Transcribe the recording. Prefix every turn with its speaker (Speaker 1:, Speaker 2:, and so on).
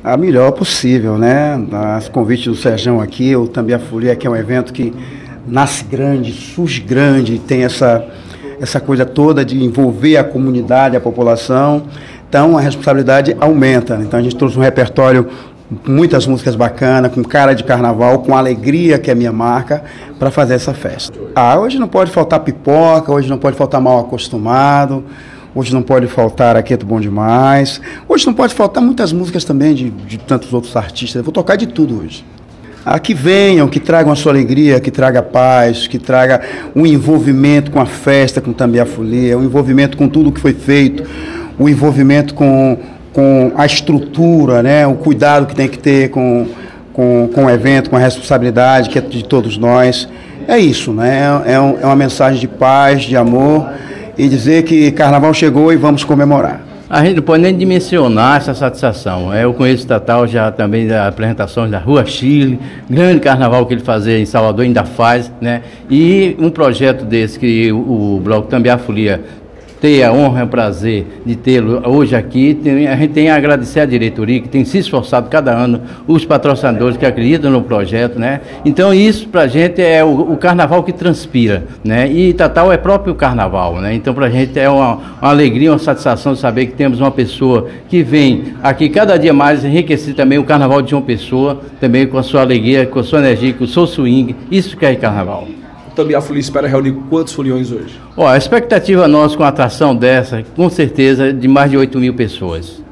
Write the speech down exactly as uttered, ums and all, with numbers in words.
Speaker 1: A melhor possível, né? As convites do Serjão aqui, o Também a Folia, que é um evento que nasce grande, surge grande, tem essa, essa coisa toda de envolver a comunidade, a população. Então a responsabilidade aumenta. Então a gente trouxe um repertório com muitas músicas bacanas, com cara de carnaval, com alegria, que é a minha marca, para fazer essa festa. Ah, hoje não pode faltar pipoca, hoje não pode faltar mal acostumado. Hoje não pode faltar Aqueto Bom Demais. Hoje não pode faltar muitas músicas também de, de tantos outros artistas. Eu vou tocar de tudo hoje. Ah, que venham, que tragam a sua alegria, que traga paz, que traga um envolvimento com a festa, com Também a Folia, um envolvimento com tudo que foi feito, o um envolvimento com, com a estrutura, né? O cuidado que tem que ter com, com, com o evento, com a responsabilidade que é de todos nós. É isso, né? É, um, é uma mensagem de paz, de amor, e dizer que Carnaval chegou e vamos comemorar.
Speaker 2: A gente não pode nem dimensionar essa satisfação. Eu conheço o Tatal já também da apresentação da Rua Chile, grande carnaval que ele fazia em Salvador, ainda faz, né? E um projeto desse que o, o Bloco Também a Folia ter a honra e o prazer de tê-lo hoje aqui, tem, a gente tem a agradecer à diretoria que tem se esforçado cada ano, os patrocinadores que acreditam no projeto, né? Então isso pra gente é o, o carnaval que transpira, né? E Tatal é próprio carnaval, né? Então pra gente é uma, uma alegria, uma satisfação de saber que temos uma pessoa que vem aqui cada dia mais enriquecer também o carnaval de uma pessoa, também com a sua alegria, com a sua energia, com o seu swing, isso que é carnaval.
Speaker 3: Também a Folia espera reunir quantos foliões hoje?
Speaker 2: Ó, a expectativa nossa com a atração dessa, com certeza, de mais de oito mil pessoas.